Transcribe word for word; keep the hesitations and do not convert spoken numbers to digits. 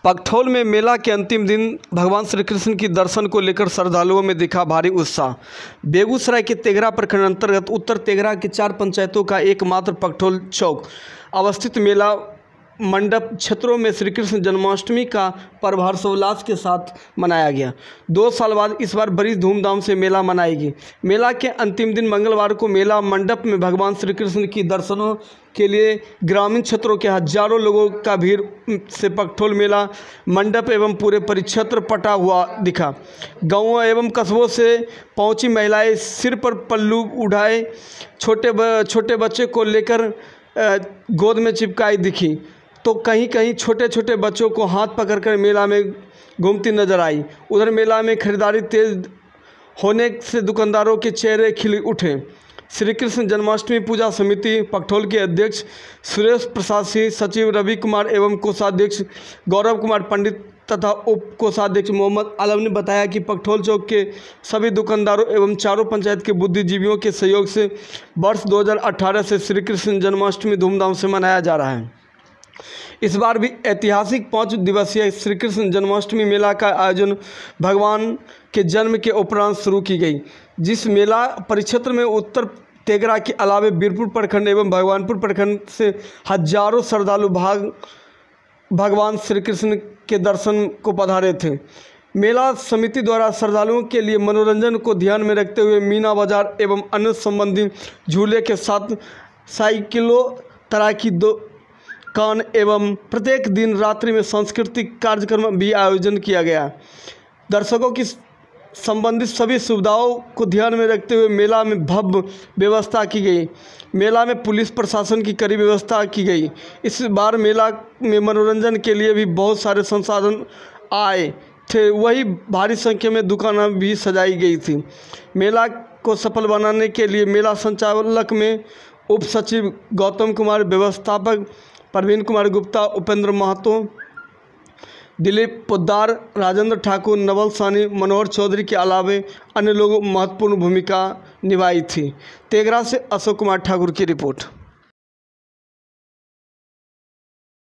पकठौल में मेला के अंतिम दिन भगवान श्री कृष्ण की दर्शन को लेकर श्रद्धालुओं में दिखा भारी उत्साह। बेगूसराय के तेघरा प्रखंड अंतर्गत उत्तर तेघरा की चार पंचायतों का एकमात्र पकठौल चौक अवस्थित मेला मंडप क्षेत्रों में श्री कृष्ण जन्माष्टमी का पर्व हर्षोल्लास के साथ मनाया गया। दो साल बाद इस बार बड़ी धूमधाम से मेला मनाएगी। मेला के अंतिम दिन मंगलवार को मेला मंडप में भगवान श्री कृष्ण की दर्शनों के लिए ग्रामीण क्षेत्रों के हजारों लोगों का भीड़ से पकठौल मेला मंडप एवं पूरे परिक्षेत्र पटा हुआ दिखा। गाँवों एवं कस्बों से पहुंची महिलाएं सिर पर पल्लू उठाए छोटे ब, छोटे बच्चे को लेकर गोद में चिपकाई दिखी, तो कहीं कहीं छोटे छोटे बच्चों को हाथ पकड़कर मेला में घूमती नजर आई। उधर मेला में खरीदारी तेज होने से दुकानदारों के चेहरे खिल उठे। श्री कृष्ण जन्माष्टमी पूजा समिति पकठौल के अध्यक्ष सुरेश प्रसाद सिंह, सचिव रवि कुमार एवं कोषाध्यक्ष गौरव कुमार पंडित तथा उप कोषाध्यक्ष मोहम्मद आलम ने बताया कि पकठौल चौक के सभी दुकानदारों एवं चारों पंचायत के बुद्धिजीवियों के सहयोग से वर्ष दो हज़ार अठारह से श्री कृष्ण जन्माष्टमी धूमधाम से मनाया जा रहा है। इस बार भी ऐतिहासिक पाँच दिवसीय श्री कृष्ण जन्माष्टमी मेला का आयोजन भगवान के जन्म के उपरांत शुरू की गई, जिस मेला परिक्षेत्र में उत्तर तेघरा के अलावे बीरपुर प्रखंड एवं भगवानपुर प्रखंड से हजारों श्रद्धालु भाग भगवान श्री कृष्ण के दर्शन को पधारे थे। मेला समिति द्वारा श्रद्धालुओं के लिए मनोरंजन को ध्यान में रखते हुए मीना बाजार एवं अन्य संबंधी झूले के साथ साइकिलों तरह की दो कान एवं प्रत्येक दिन रात्रि में सांस्कृतिक कार्यक्रम भी आयोजन किया गया। दर्शकों की संबंधित सभी सुविधाओं को ध्यान में रखते हुए मेला में भव्य व्यवस्था की गई। मेला में पुलिस प्रशासन की कड़ी व्यवस्था की गई। इस बार मेला में मनोरंजन के लिए भी बहुत सारे संसाधन आए थे, वही भारी संख्या में दुकानें भी सजाई गई थी। मेला को सफल बनाने के लिए मेला संचालक में उप सचिव गौतम कुमार, व्यवस्थापक प्रवीण कुमार गुप्ता, उपेंद्र महतो, दिलीप पोद्दार, राजेंद्र ठाकुर, नवल सानी, मनोहर चौधरी के अलावे अन्य लोगों महत्वपूर्ण भूमिका निभाई थी। तेघरा से अशोक कुमार ठाकुर की रिपोर्ट।